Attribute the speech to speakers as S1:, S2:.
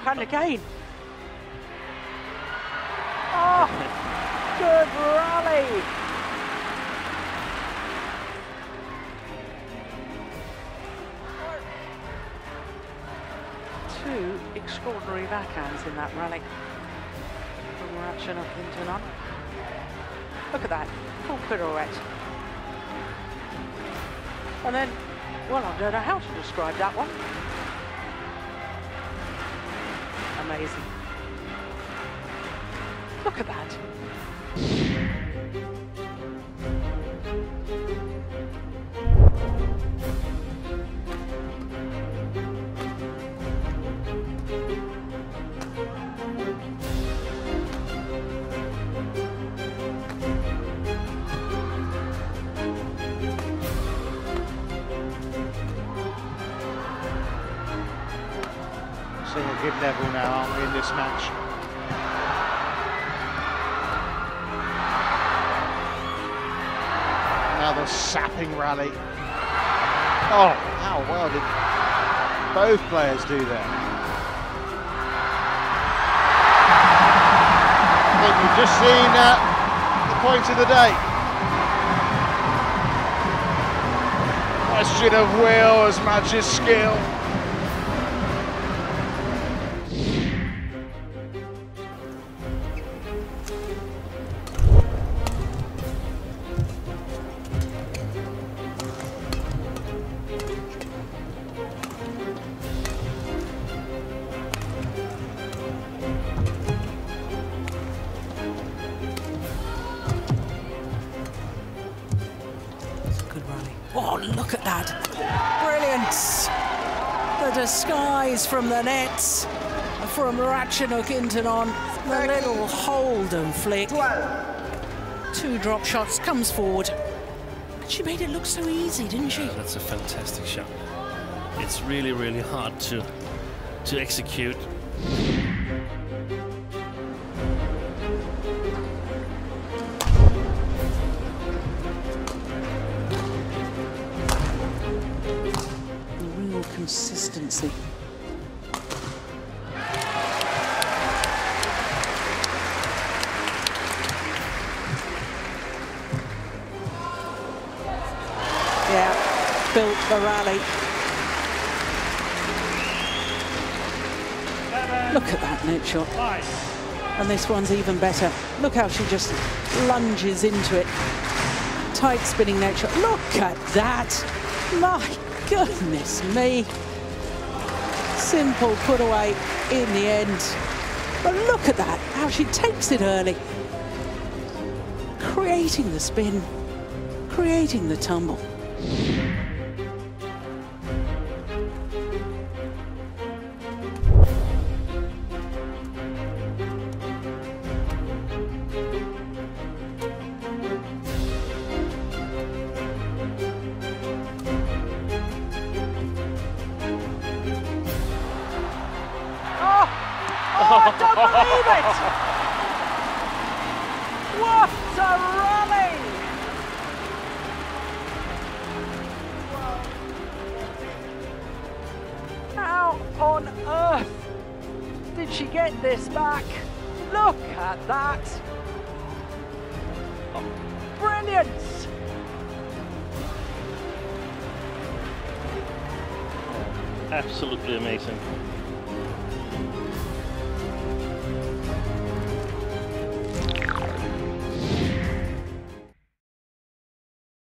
S1: and again. Oh, good rally. Two extraordinary backhands in that rally from Ratchanok-Intanon. Look at that, full pirouette. And then, well, I don't know how to describe that one. Amazing. Look at that.
S2: Seeing a good level now, aren't we, in this match? Another sapping rally. Oh, how well did both players do that? I think we've just seen the point of the day. Question of will as much as skill.
S1: Oh, look at that. Brilliant. The disguise from the nets from Ratchanok-Intanon. The little hold and flick. 2 drop shots, comes forward. But she made it look so easy, didn't she?
S3: Yeah, that's a fantastic shot. It's really, really hard to execute.
S1: Consistency. Yeah, built the rally. Look at that net shot. And this one's even better. Look how she just lunges into it. Tight spinning net shot. Look at that. My goodness me. Simple put away in the end. But look at that, how she takes it early. Creating the spin, creating the tumble. Oh, I don't believe it! What a rally! How on earth did she get this back? Look at that! Brilliance!
S3: Absolutely amazing.